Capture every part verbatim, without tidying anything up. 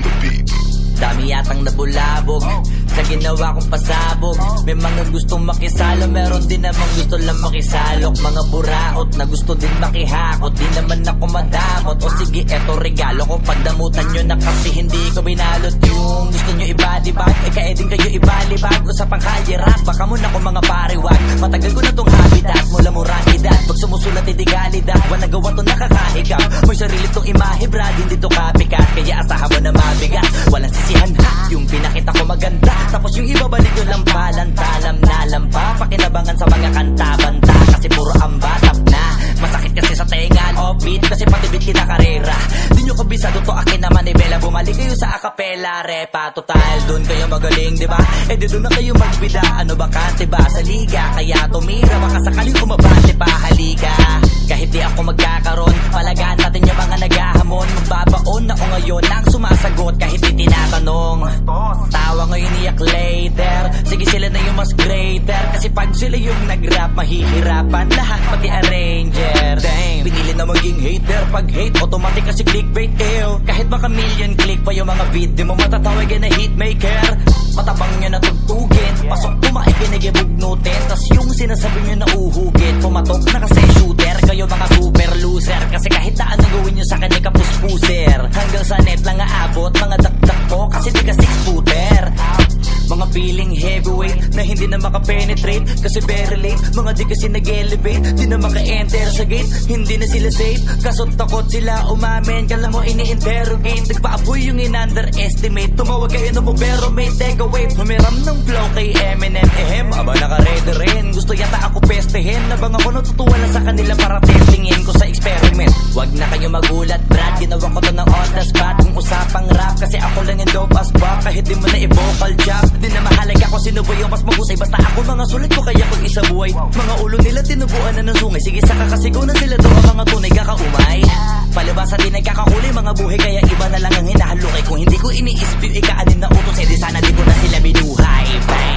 on the beat. Dami yatang nabulabog sa ginawa kong pasabog. May mga gustong makisalo, meron din namang gusto lang makisalok. Mga buraot na gusto din makihakot, di naman ako madamot. O sige, eto regalo ko, pagdamutan nyo na kasi hindi ko binalot. Yung gusto nyo ibadibag, eh kaya din kayo ibalibag. Usapang kalye rap, baka muna ko mga pariwag. Matagal ko na tong habitat, mula murang edad. Pag sumusulat hindi galidad, walang gawa to nakakahigap. May sarili tong imahe brad, hindi to copycat. Kaya asahan mo na mabigat, walang sisihan ha. Yung pinakita ko maganda, tapos yung iba balik yung lampalan. Talam na lampa, pakinabangan sa mga kanta-banta. Kasi puro ambatap na, masakit kasi sa tenga. Offbeat kasi patibit kinakarera. Di nyo kabisado to akin naman eh Bella. Bumalik kayo sa acapella, repa. Total, dun kayo magaling diba? Eh di dun na kayo magbida. Ano bakante ba sa liga? Kaya tumira, baka sakaling umabante pa. Halika, kahit di ako magkakaroon, palagaan natin yung mga naghahamon. Magbabaon ako ngayon ang sumasagot kahit di tinatanong. Tawa ngayon iyak later, sige sila na yung mas greater. Kasi pag sila yung nag-rap, mahihirapan lahat pati arranger. Damn, pinili na maging hater. Pag hate, automatic kasi clickbait. Ew, kahit baka million click pa yung mga video mo, matatawagin na hitmaker. Matabang nyo na tugtugin, pasok kumain kinigibugnutin. Tas yung sinasabi nyo na uhugin, pumatok na kasi shooter. Kayo mga super loser, kasi kahit na anong gawin nyo sa akin ay kapuspuser. Hanggang sa net lang aabot, mga dakdak ko kasi di ka six footer. Mga feeling heavyweight na hindi na makapenetrate kasi very late. Mga di kasi nag-elevate, di na maka-enter sa gate. Hindi na sila safe, kaso takot sila umamin. Kala mo ini-interrogate, nagpaapoy yung in-underestimate. Tumawag kayo na mo pero may take away. Humiram ng flow kay Eminem. Ehem, aba naka-ready rin, gusto yata ako pestehin. Nabang ako natutuwa lang sa kanila para testingin ko sa experiment. Wag na kayo magulat brad, ginawa ko to ng on the spot. Kung usapang rap kasi ako lang yung dope as fuck. Kahit di mo na i-vocal chop, di na mahalaga kung sino ba yung mas mahusay. Basta ako mga sulit ko kaya kung isa buhay. Mga ulo nila tinubuan na ng sungay. Sige saka kasi ko na sila doon mga tunay kakaumay. Palibasa din nagkakakuli mga buhay, kaya iba na lang ang hinahalukay. Kung hindi ko ini-ispyo ikaanin na utos, eh di sana di ko na sila binuhay. Bang!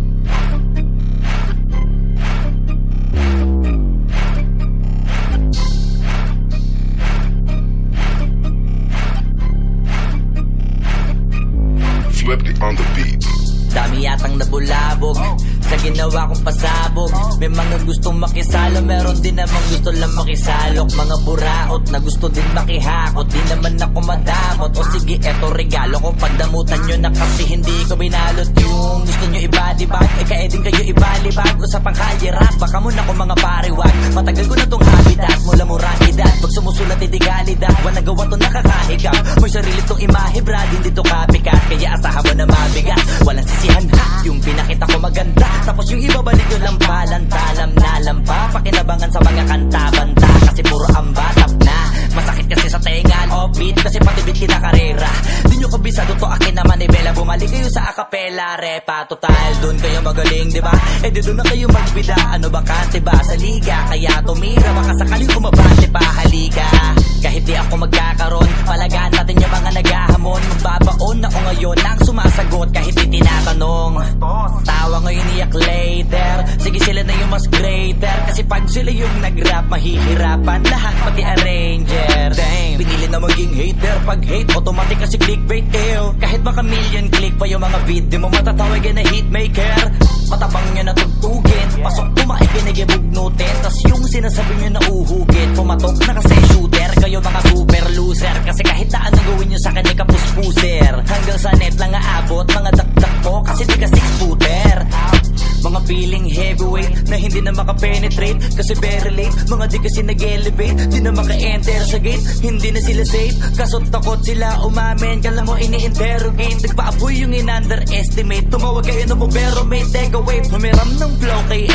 Swifty on the beat. Dami yatang nabulabog sa ginawa kong pasabog. May mga gustong makisalo, meron din namang gusto lang makisalok. Mga buraot na gusto din makihakot, di naman ako madamot. O sige, eto regalo ko, pagdamutan nyo na kasi hindi ko binalot. Yung gusto nyo ibadibag, eh kaya din kayo ibalibag. Usapang kalye rap, baka muna ko mga pariwag. Matagal ko na tong habitat, mula murang edad. Pag sumusulat hindi galidad, walang gawa to nakakahigap. May sarili tong imahe brad, hindi to copycat. Kaya asahan mo na mabigat, walang sisihan ha. Yung pinakita ko maganda, tapos yung iba balik yung lampalan. Talam na lampa, pakinabangan sa mga kanta-banta. Kasi puro ambatap na, masakit kasi sa tenga. Offbeat kasi patibit kinakarera. Di nyo kabisado to akin naman eh Bella. Bumalik kayo sa acapella, repa. Total, dun kayo magaling diba? Eh di dun na kayo magbida. Ano bakante ba sa liga? Kaya tumira, baka sakaling umabante pa. Halika, kahit di ako magkakaroon, palagaan natin yung mga naghahamon. Magbabaon ako ngayon ang sumasagot kahit di tinatanong. Tawa ngayon iyak later, sige sila na yung mas greater. Kasi pag sila yung nag-rap, mahihirapan lahat pati arranger. Damn, pinili na maging hater. Pag hate, automatic kasi clickbait. Ew, kahit baka million click pa yung mga video mo, matatawagin na hitmaker. Matabang nyo na tugtugin, pasok kumain kinigibugnutin. Tas yung sinasabi nyo na uhugin, pumatok na kasi shooter. Kayo mga super loser, kasi kahit na anong gawin nyo sa akin ay kapuspuser. Hanggang sa net lang aabot, mga dakdak ko kasi di ka six footer. Mga feeling heavyweight na hindi na makapenetrate kasi very late. Mga di kasi nag-elevate, di na maka-enter sa gate. Hindi na sila safe, kaso takot sila umamin. Kala mo ini-interrogate, nagpaapoy yung in-underestimate. Tumawag kayo na mo pero may take away. Humiram ng flow kay